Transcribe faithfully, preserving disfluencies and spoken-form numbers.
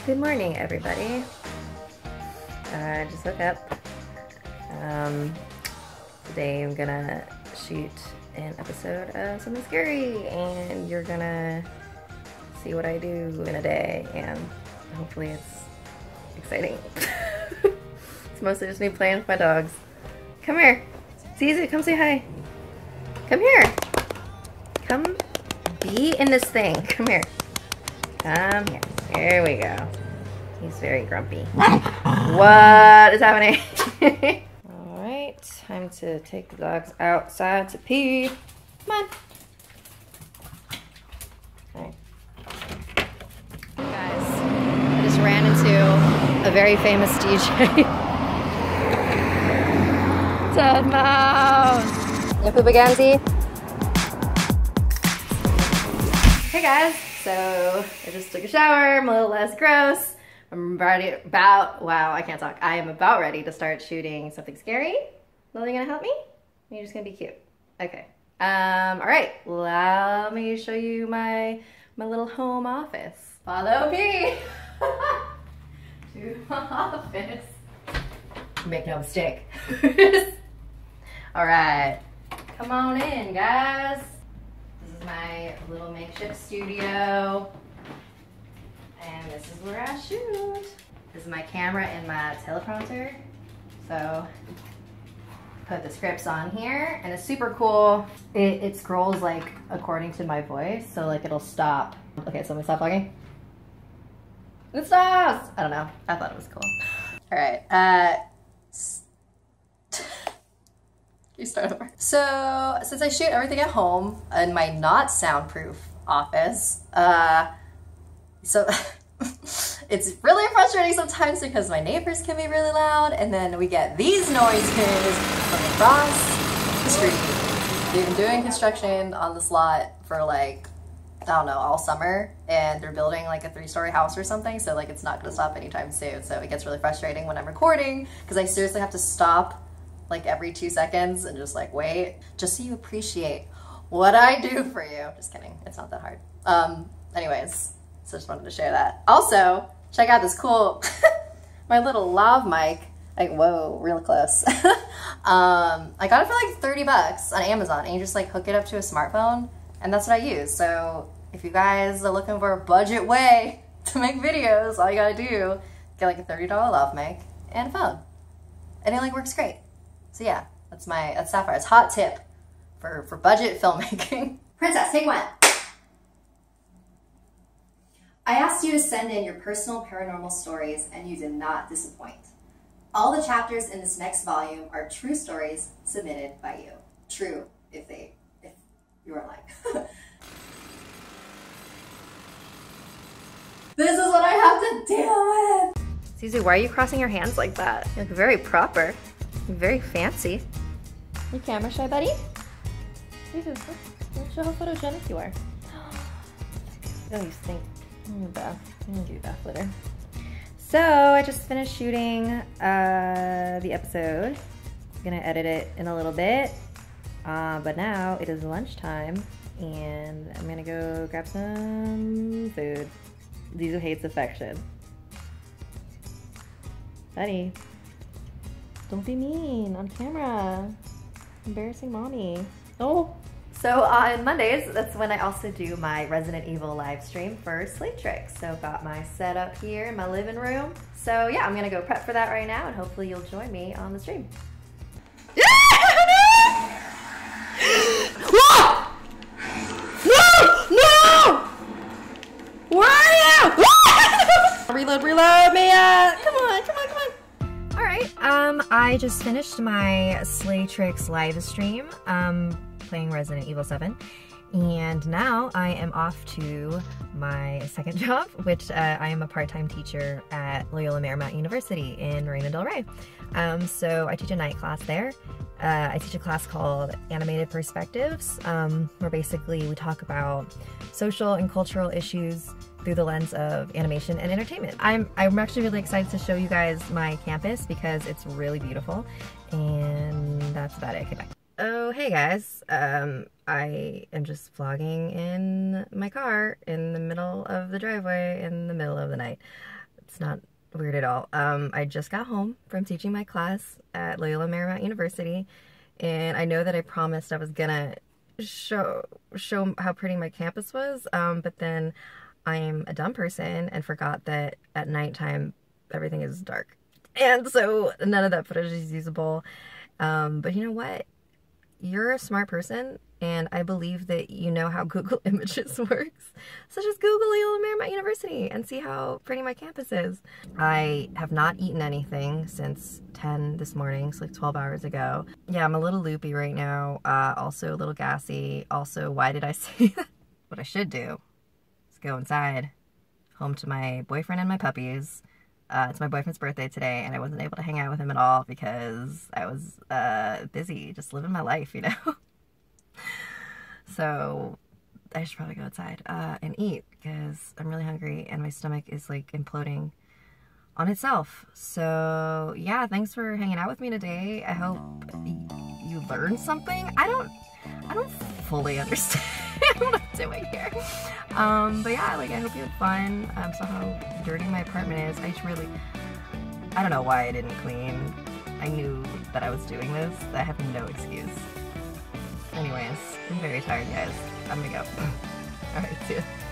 Good morning, everybody. I uh, just woke up. Um, today I'm gonna shoot an episode of something scary, and you're gonna see what I do in a day, and hopefully it's exciting. It's mostly just me playing with my dogs. Come here. Caesar, come say hi. Come here. Come be in this thing. Come here. Come here. Here we go. He's very grumpy. What is happening? Alright, time to take the dogs outside to pee. Come on. Okay. Guys, I just ran into a very famous D J. Dead mouse. You poop again, Z? Hey guys. So I just took a shower, I'm a little less gross. I'm ready about, wow, I can't talk. I am about ready to start shooting something scary. Lily gonna help me? Or you're just gonna be cute? Okay. Um, all right, let me show you my, my little home office. Follow me to my office. Make no mistake. All right, come on in, guys. This is my little makeshift studio, and this is where I shoot. This is my camera and my teleprompter. So put the scripts on here, and it's super cool. It, it scrolls like according to my voice, so like it'll stop. Okay, so let me stop talking. It stops. I don't know. I thought it was cool. All right. Uh, You start over. So, since I shoot everything at home in my not soundproof office, uh, so it's really frustrating sometimes because my neighbors can be really loud, and then we get these noises from across the street. They've been doing construction on this lot for like, I don't know, all summer, and they're building like a three-story house or something, so like it's not gonna stop anytime soon. So it gets really frustrating when I'm recording because I seriously have to stop like every two seconds and just like wait, just so you appreciate what I do for you. Just kidding, it's not that hard. Um, anyways, so just wanted to share that. Also, check out this cool, my little lav mic. Like, whoa, real close. um, I got it for like thirty bucks on Amazon, and you just like hook it up to a smartphone, and that's what I use. So if you guys are looking for a budget way to make videos, all you gotta do, get like a thirty dollar lav mic and a phone. And it like works great. So yeah, that's my, that's Sapphire's hot tip for, for budget filmmaking. Princess, take one. I asked you to send in your personal paranormal stories, and you did not disappoint. All the chapters in this next volume are true stories submitted by you. True, if they, if you are like. This is what I have to deal with. Susie, why are you crossing your hands like that? You look very proper. Very fancy. You camera shy, buddy? Don't show how photogenic you are. Don't you stink. I'm gonna bath. I'm gonna do bath litter. So I just finished shooting uh, the episode. I'm gonna edit it in a little bit. Uh, but now it is lunchtime, and I'm gonna go grab some food. Lisa hates affection. Buddy. Don't be mean on camera. Embarrassing mommy. Oh. So on Mondays, that's when I also do my Resident Evil live stream for Slate Tricks. So got my setup here in my living room. So yeah, I'm gonna go prep for that right now, and hopefully you'll join me on the stream. No! No! Where are you? Reload, reload, Mia! Come on, come on, come on. Alright, um, I just finished my Slay Tricks live stream, um, playing Resident Evil seven, and now I am off to my second job, which uh, I am a part-time teacher at Loyola Marymount University in Marina del Rey. Um, so I teach a night class there. Uh, I teach a class called Animated Perspectives, um, where basically we talk about social and cultural issues through the lens of animation and entertainment. I'm, I'm actually really excited to show you guys my campus because it's really beautiful, and that's about it. Okay, bye. Oh, hey guys. Um, I am just vlogging in my car in the middle of the driveway in the middle of the night. It's not weird at all. Um, I just got home from teaching my class at Loyola Marymount University, and I know that I promised I was gonna show show how pretty my campus was, um, but then I'm a dumb person and forgot that at nighttime everything is dark. And so none of that footage is usable. Um, but you know what? You're a smart person, and I believe that you know how Google Images works. So just Google Loyola Marymount University and see how pretty my campus is. I have not eaten anything since ten this morning, so like twelve hours ago. Yeah, I'm a little loopy right now, uh, also a little gassy. Also, why did I say that? What I should do is go inside, home to my boyfriend and my puppies. Uh, it's my boyfriend's birthday today, and I wasn't able to hang out with him at all because I was uh, busy just living my life, you know? So I should probably go outside uh, and eat because I'm really hungry and my stomach is like imploding on itself. So yeah, thanks for hanging out with me today. I hope you learned something. I don't, I don't fully understand what I'm doing here. Um, but yeah, like I hope you had fun. Um, saw how dirty my apartment is. I just really, I don't know why I didn't clean. I knew that I was doing this. I have no excuse. Anyways, I'm very tired, guys. I'm gonna go. Alright, see ya.